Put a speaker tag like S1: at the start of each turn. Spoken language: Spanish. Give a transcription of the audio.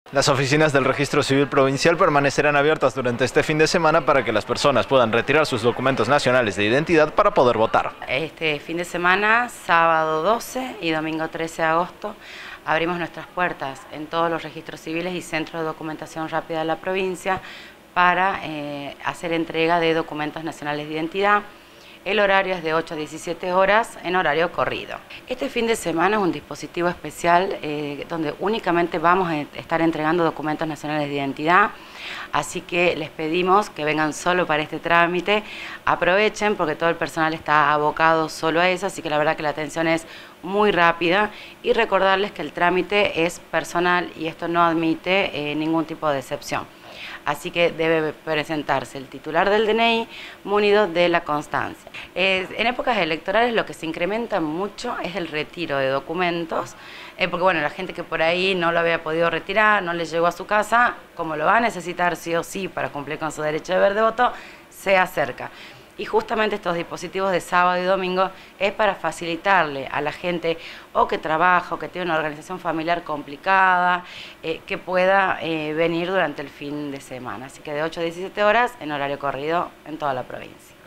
S1: Las oficinas del Registro Civil Provincial permanecerán abiertas durante este fin de semana para que las personas puedan retirar sus documentos nacionales de identidad para poder votar.
S2: Este fin de semana, sábado 12 y domingo 13 de agosto, abrimos nuestras puertas en todos los registros civiles y centros de documentación rápida de la provincia para hacer entrega de documentos nacionales de identidad. El horario es de 8 a 17 horas en horario corrido. Este fin de semana es un dispositivo especial donde únicamente vamos a estar entregando documentos nacionales de identidad, así que les pedimos que vengan solo para este trámite, aprovechen porque todo el personal está abocado solo a eso, así que la verdad que la atención es muy rápida y recordarles que el trámite es personal y esto no admite ningún tipo de excepción. Así que debe presentarse el titular del DNI munido de la constancia. En épocas electorales lo que se incrementa mucho es el retiro de documentos, porque bueno, la gente que por ahí no lo había podido retirar, no le llegó a su casa, como lo va a necesitar sí o sí para cumplir con su derecho de verde voto, se acerca. Y justamente estos dispositivos de sábado y domingo es para facilitarle a la gente o que trabaja o que tiene una organización familiar complicada, que pueda venir durante el fin de semana. Así que de 8 a 17 horas en horario corrido en toda la provincia.